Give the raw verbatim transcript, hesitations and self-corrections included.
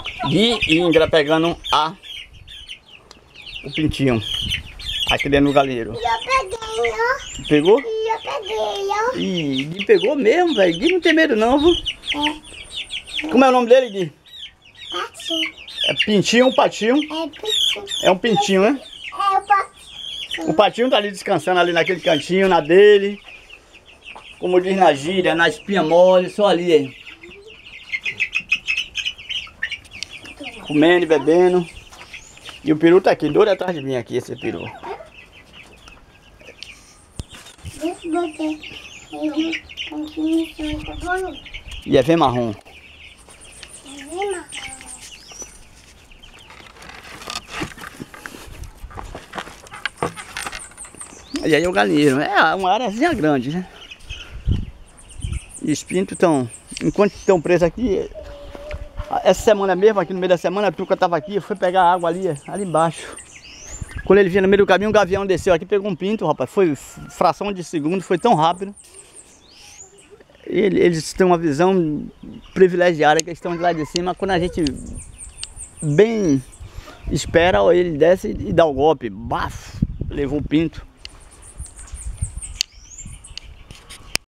Gui e Indra pegando a o pintinho aqui dentro do galinheiro. E eu peguei, ó. Pegou? E eu peguei, ó. Ih, Gui pegou mesmo, velho. Gui não tem medo não, viu? É. Como é o nome dele, Gui? Patinho. É pintinho, um patinho. É pintinho. É um pintinho, né? É o patinho. O patinho tá ali descansando ali naquele cantinho, na dele. Como diz na gíria, na espinha mole, só ali, aí. Comendo e bebendo. E o peru tá aqui, doido atrás de mim aqui, esse peru. Deixa eu botar ele aqui em cima, tá bom? E é vem marrom. Vem, marrom. E aí é o galinheiro. É uma áreazinha grande, né? E os pintos estão... Enquanto estão presos aqui... Essa semana mesmo, aqui no meio da semana, a Tuca tava aqui, foi pegar água ali, ali embaixo. Quando ele vinha no meio do caminho, um gavião desceu aqui, pegou um pinto, rapaz. Foi fração de segundo, foi tão rápido. Eles têm uma visão privilegiada, que eles estão de lá de cima. Quando a gente bem espera, ele desce e dá o golpe. Bafo! Levou o pinto.